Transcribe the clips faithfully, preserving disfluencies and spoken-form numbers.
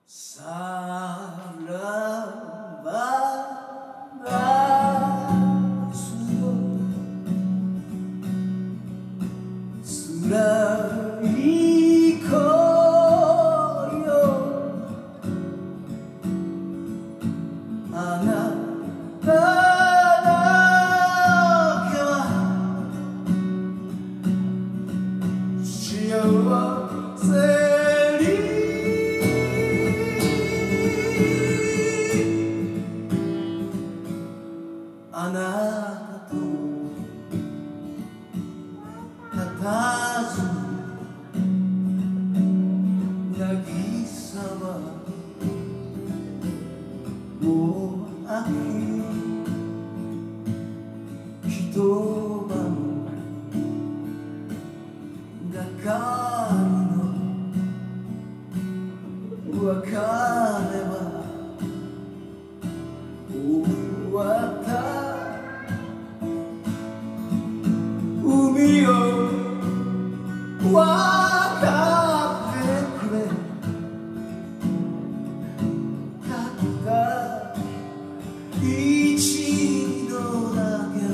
さらばがつらい恋よあなただけは幸せにあなたとたたず渚はもう秋一晩がかりの別れは終わった海よわかってくれたった一度だけの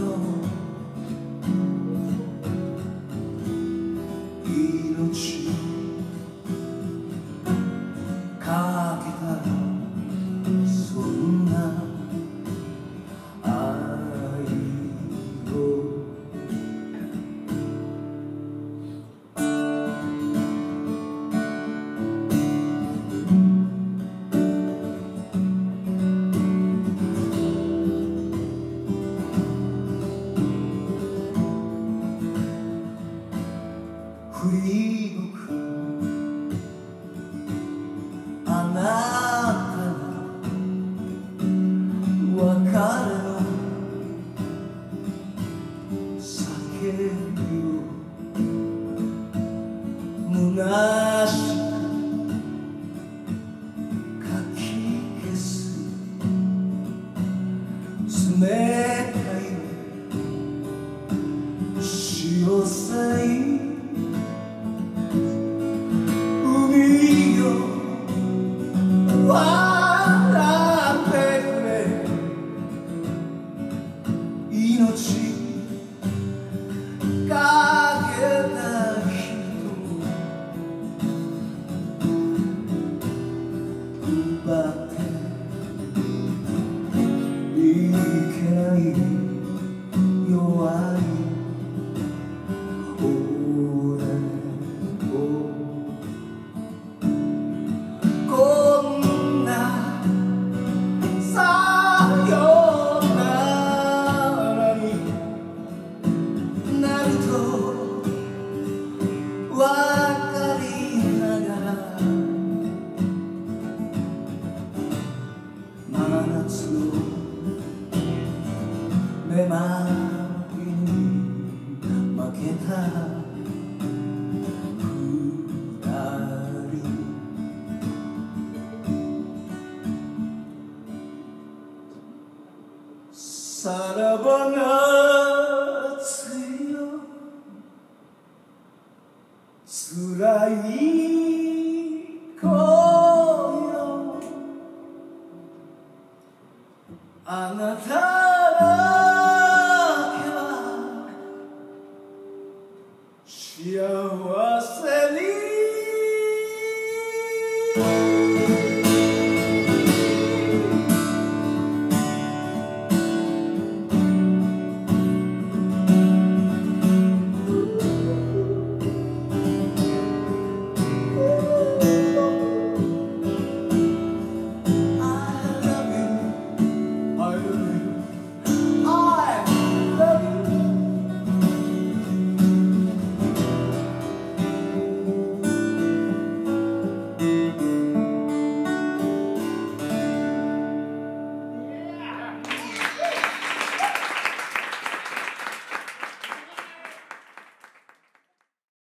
命かけたそんな愛を振り向くあなたの別れの叫びを虚しくかき消す冷たい潮騒笑ってくれ命かけた人奪っていけない弱いわかりながら真夏の目まいに負けた二人さらば夏よ辛い恋よあなた